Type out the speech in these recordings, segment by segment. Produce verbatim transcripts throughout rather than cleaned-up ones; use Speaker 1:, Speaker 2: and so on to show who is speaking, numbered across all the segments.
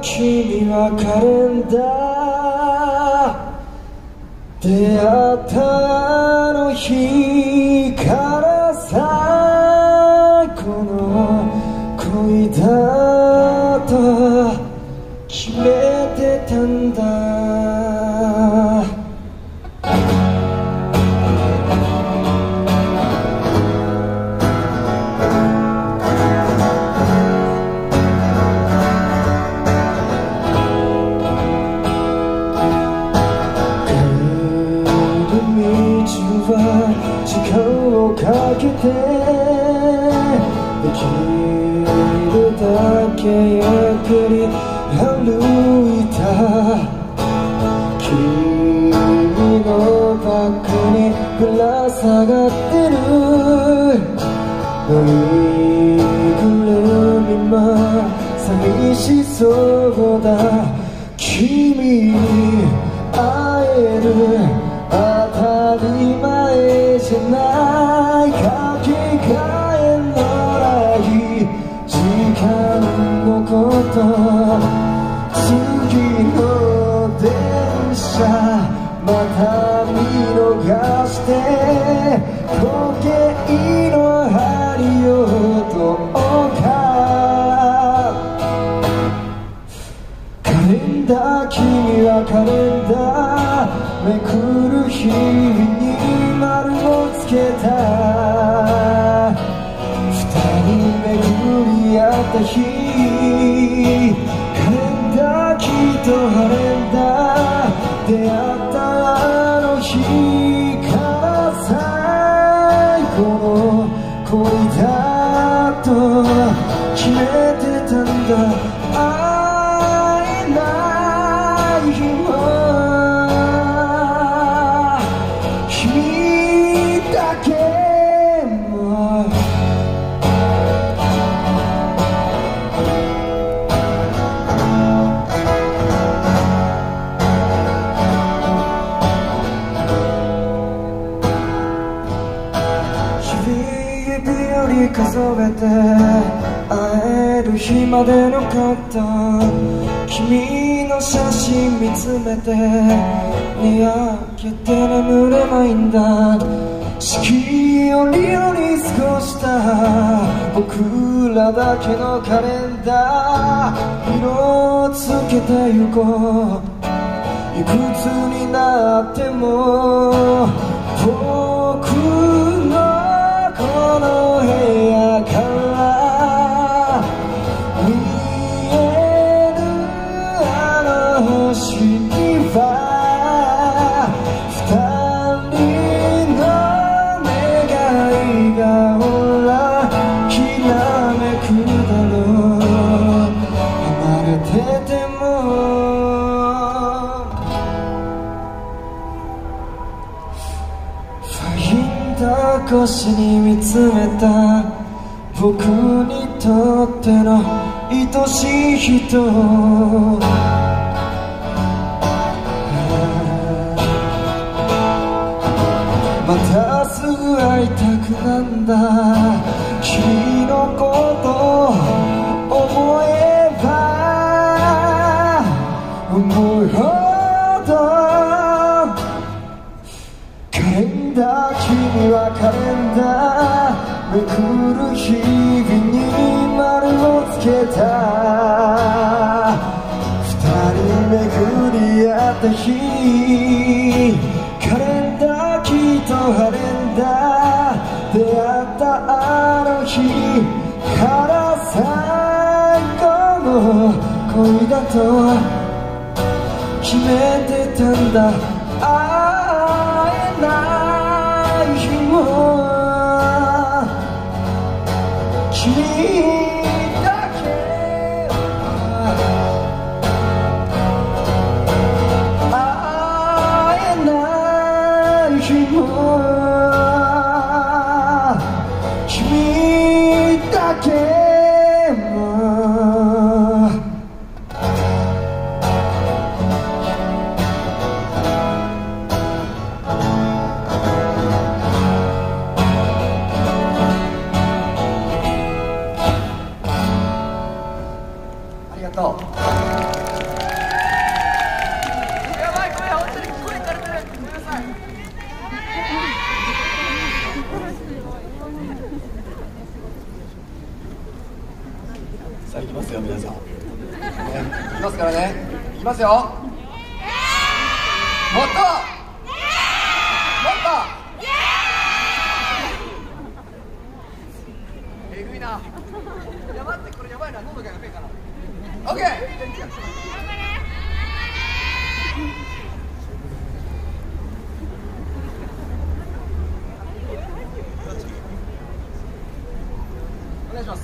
Speaker 1: 君はカレンダー出会ったあの日から最後の恋だと決めてたんだ。時間をかけてできるだけゆっくり歩いた。君のバッグにぶら下がってるぬいぐるみも寂しそうだ。君に会える当たり前じゃないかけがえのない時間のこと次の電車また見逃して時計の針をどうかカレンダー君はカレンダーめくる日に丸をつけた。二人巡り合った日カレンダーきっと晴れんだ。出会ったあの日から最後の恋だと決めてたんだ。会えない日も数えて会える日までのカット君の写真見つめてにやけて眠れないんだ。四季折々過ごした僕らだけのカレンダー色をつけてゆこう。いくつになっても僕のこの部屋から見えるあの星には二人の願いがほらきらめくだろう。離れてても越しに見つめた僕にとっての愛しい人。またすぐ会いたくなんだ。君のこと思えば思うほどカレンダー君はカレンダーめくる日々に丸をつけた。二人巡り合った日カレンダーきっと晴れんだ。出会ったあの日から最後の恋だと決めてたんだ。会えない日も君だけ会えない日も君だけ
Speaker 2: きますよ。もっともっとえぐいな。やばってこれやばいな。喉がやべえかな。オッケー。お願いします。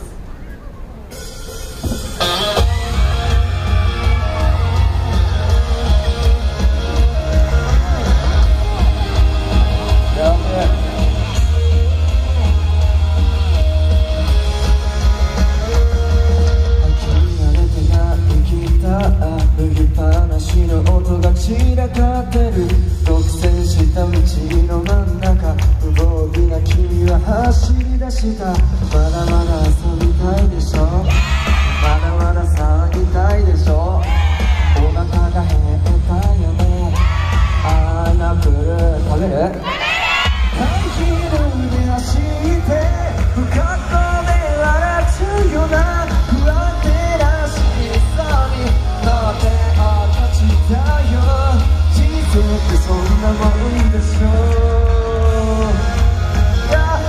Speaker 1: 散らかってる独占した道の真ん中無防備な君は走り出した。まだまだ遊びたいでしょ、まだまだ騒ぎたいでしょ、お腹が減ったよね。アナプル食べる？ハイヒールで走って不格好で笑っちゃうよな。不安定なしさに乗って落ちたよ。人生ってそんなもんでしょう、yeah.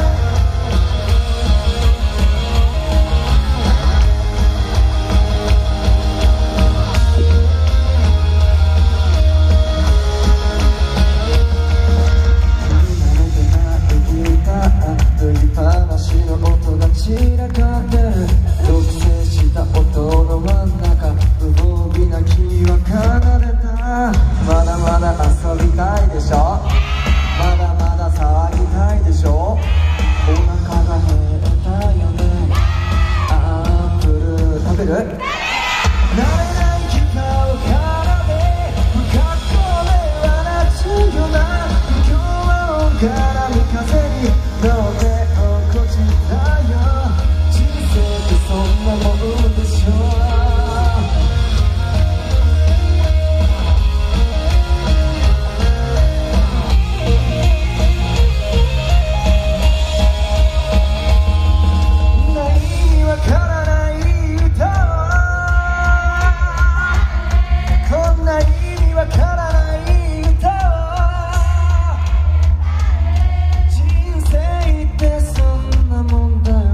Speaker 1: 散らかってる独占した音の真ん中無防備な君は奏でた。まだまだ遊びたいでしょ、まだまだ騒ぎたいでしょ、お腹が減ったよね。アップル食べる？慣れないギターを奏で不格好で笑っちゃうよな。今日は音から三風に乗って落っこちたよ。そんなもんでしょう。ないわからない歌を、こんな意味わからない歌を、人生ってそんなもんだよな。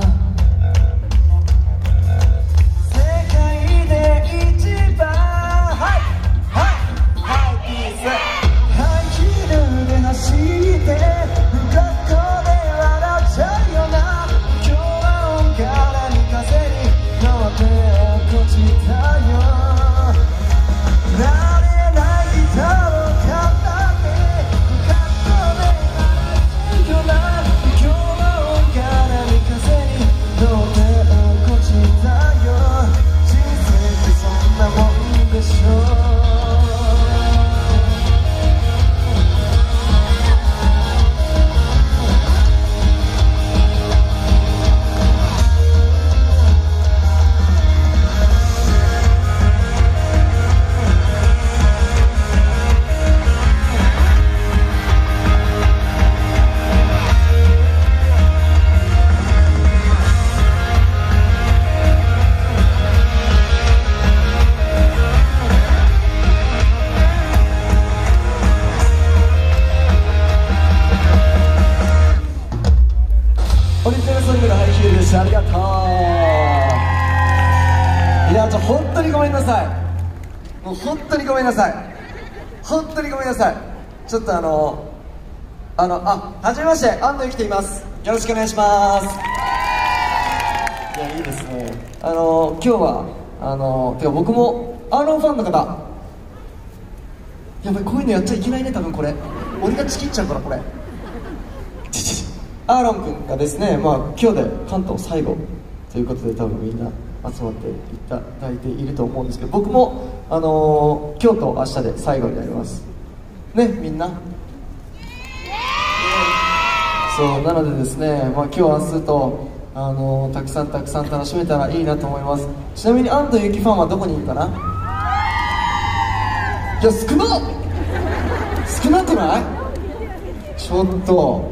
Speaker 1: ありがとう。いや、ちょ本当にごめんなさい。もう本当にごめんなさい。本当にごめんなさい。ちょっとあのあのあはじめまして、安藤由紀と言います。よろしくお願いします。いや、いいですね。あの今日はあのてか僕もアーロンファンの方、やばい、こういうのやっちゃいけないね。多分これ俺がチキっちゃうから。これアーロン君がですね、まあ、今日で関東最後ということで多分みんな集まっていただいていると思うんですけど、僕も、あのー、今日と明日で最後になりますね、みんな。そうなのでですね、まあ、今日明日と、あのー、たくさんたくさん楽しめたらいいなと思います。ちなみに安藤由紀ファンはどこにいるかな。いや、少な少なくない？ちょっと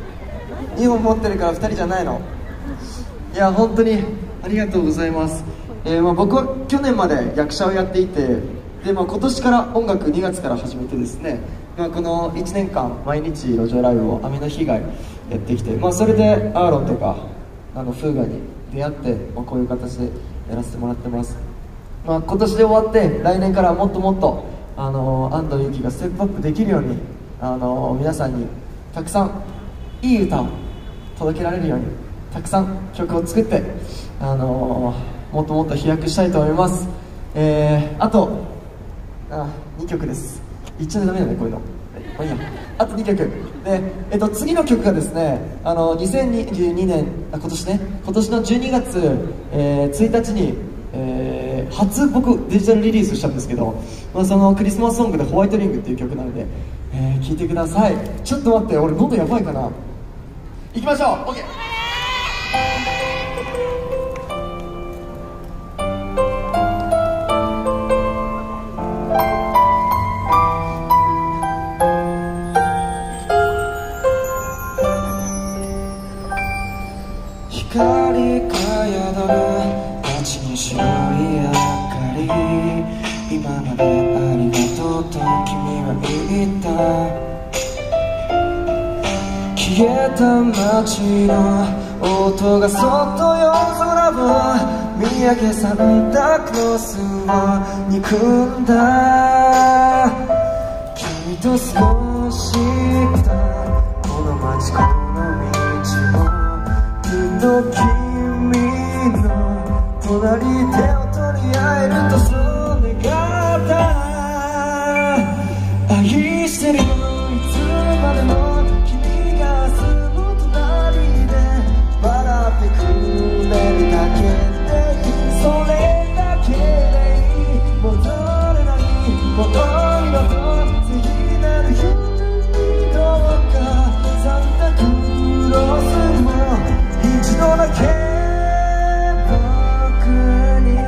Speaker 1: にほん持ってるからふたりじゃないの？いや、本当にありがとうございます。 えーまあ、僕は去年まで役者をやっていて、で、まあ、今年から音楽にがつから始めてですね、まあ、このいちねんかん毎日路上ライブを雨の日以外やってきて、まあ、それでアーロンとかあのフーガに出会って、まあ、こういう形でやらせてもらってます。まあ、今年で終わって来年からもっともっとあの安藤由紀がステップアップできるようにあの皆さんにたくさんいい歌を届けられるようにたくさん曲を作ってあのもっともっと飛躍したいと思います。えー、あとあにきょくです。言っちゃダメだねこういうの。まあいいや、あとにきょくで、えっと、次の曲がですね、あのにせんにじゅうにねんあ今年ね今年のじゅうにがつ、えー、ついたちに、えー、初僕デジタルリリースしたんですけど、まあ、そのクリスマスソングで「ホワイトリング」っていう曲なので、えー、聴いてください。ちょっと待って、俺喉やばいかな。いきましょう。 OK。光が宿る街に白い明かり、今までありがとうと君は言った。消えた街の音がそっと夜空を見上げ、サンタクロースを憎んだ。君と過ごしたこの街この道をの君の隣、手を取り合えるとそう願った。愛してるよいつまでも君が明日の隣で笑ってくれるだけでいい、それだけでいい。戻れないもの二度と次なる夜にどうかサンタクロースも一度だけ僕に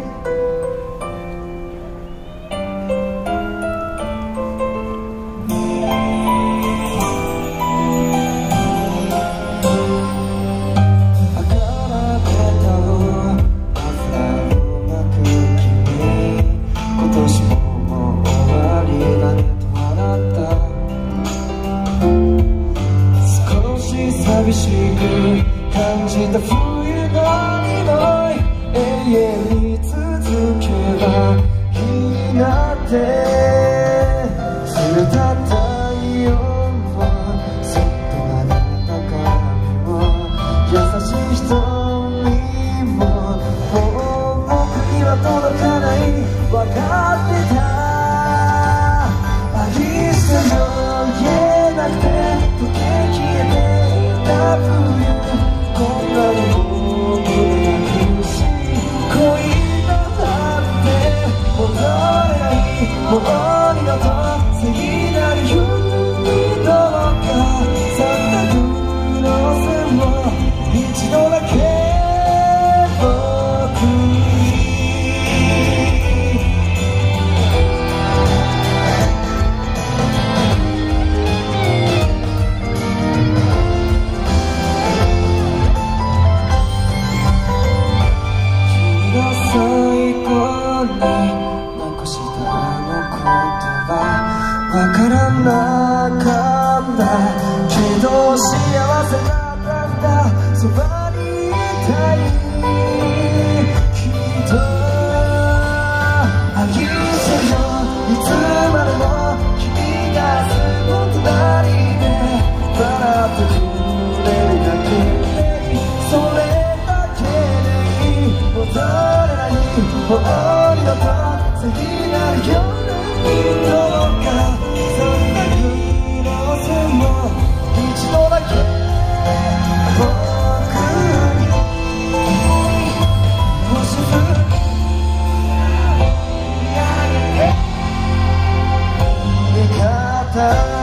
Speaker 1: 儚べたをマフラーを巻く君、今年ももう終わりだねと笑った。少し寂しく感じた冬の匂い、永遠に続けば気になって冷た太陽をそっと撫でた髪も優しい瞳ももう僕には届かない、分かってた。愛してるよ言えなくて溶け消えていた冬、こんなにも僕が苦しい恋の果て、戻れないもう二度と次なる夜にどうかサンタクロースも一度だけ僕に最後に残したあの言葉、わからなかったけど幸せだったんだ、そばにいたい。きっと愛してるよいつまでも君がすぐ隣で笑ってくれるだけでいい、それだけでいい。戻れないもう二度と次なる夜にどうかサンタクロースも一度だけ僕に星降り上げて願った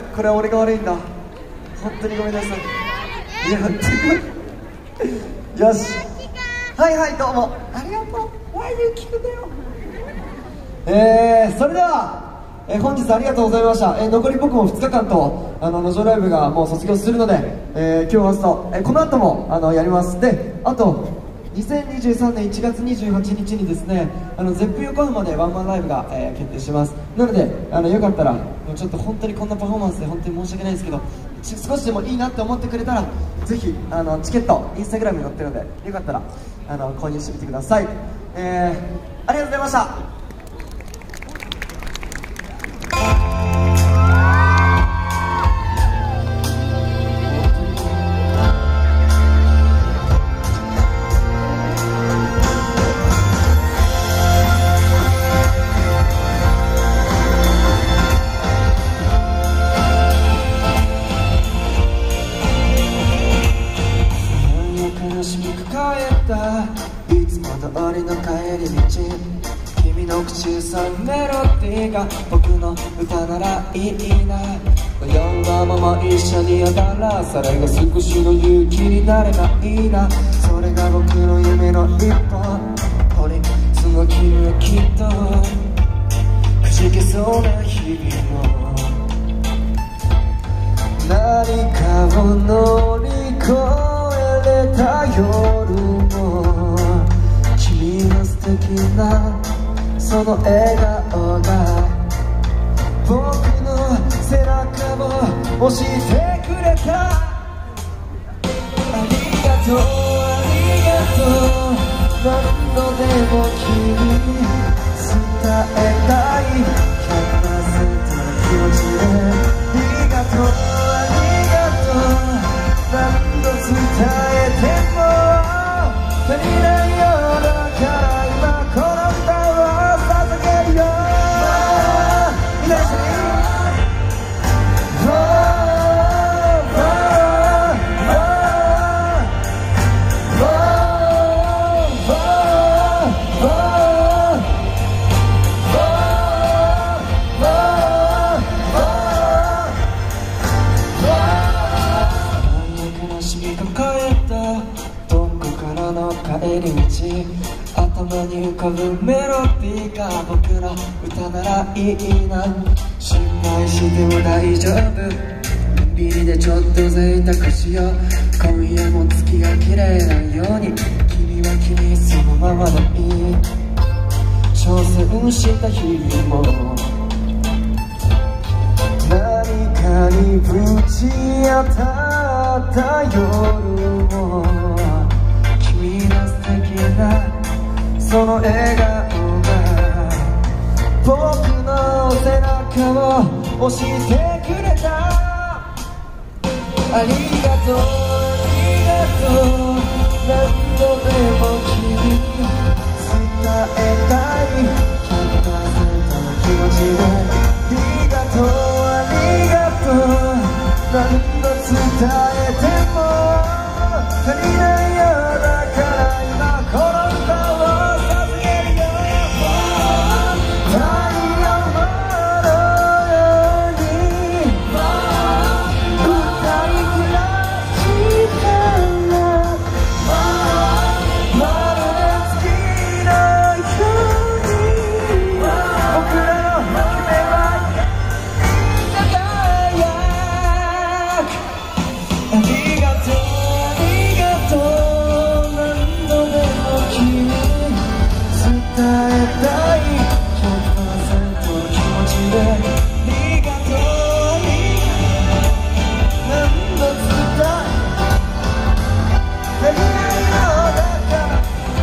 Speaker 1: これは俺が悪いんだ。本当にごめんなさい。いやよし、はいはい、どうもありがとう。ワイユー聞くんだよ。えー、それでは、えー、本日ありがとうございました。えー、残り僕もふつかかんとあの路上ライブがもう卒業するので、えー、今日明日、えー、この後もあのやります。で、あとにせんにじゅうさんねんいちがつにじゅうはちにちにですね、あのゼップ横浜でワンマンライブが、えー、決定します。なのであのよかったら、もうちょっと本当にこんなパフォーマンスで本当に申し訳ないですけど、少しでもいいなって思ってくれたら、ぜひあのチケットインスタグラムに載ってるので、よかったらあの購入してみてください。えー、ありがとうございました。いつも通りの帰り道、君の口ずさむメロディーが僕の歌ならいいな。迷うまま一緒に踊らそれが少しの勇気になればいいな。それが僕の夢の一歩、これその君はきっとくじけそうな日々も何かを乗り越えれた夜も、君の素敵なその笑顔が僕の背中を押してくれた。ありがとうありがとう、何度でも君に伝えたい ひゃくパーセント の気持ちで。ありがとうありがとう、何度伝えても足りないようだから今この歌を捧げるよ。みんな一緒に帰り道、頭に浮かぶメロディーが僕の歌ならいいな。心配しても大丈夫、ビリでちょっと贅沢しよう。今夜も月が綺麗なように、君は君そのままでいい。挑戦した日々も何かにぶち当たった夜も、君の素敵なその笑顔が僕の背中を押してくれた。ありがとうありがとう、何度でも君に伝えたい ひゃくパーセント の気持ちで。ありがとうありがとう、何度伝えても足りないようだから今この歌を捧げるよ。太陽のように歌い暮らしたら、まるで月のように僕らの夢は輝く。ありがとうありがとう、何度でも君に伝えたい ひゃくパーセント の気持ちで。ありがとうありがとう、何度伝え足りないようだから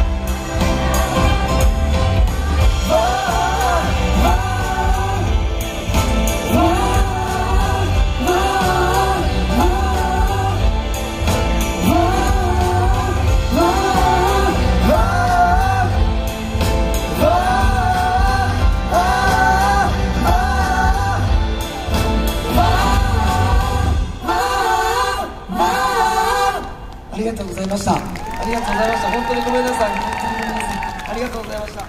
Speaker 1: ありがとうございました。ありがとうございました。本当にごめんなさい。本当にごめんなさい。ありがとうございました。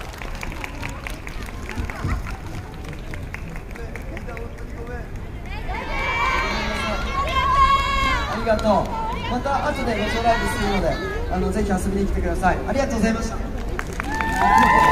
Speaker 2: みんな本当にごめん。
Speaker 3: がとう。また後で路上ライブするので、あのぜひ遊びに来てください。ありがとうございました。